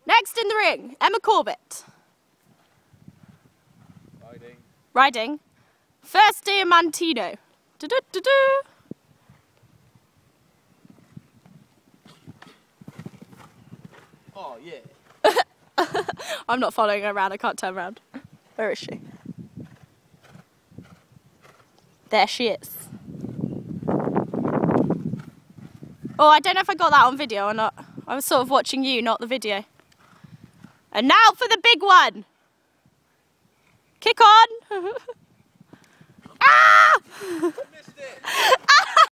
Next in the ring, Emma Corbett. Riding. First Diamantino. Du-du-du-du. Oh, yeah. I'm not following her around, I can't turn around. Where is she? There she is. Oh, I don't know if I got that on video or not. I was sort of watching you, not the video. And now for the big one. Kick on. Ah! Missed it.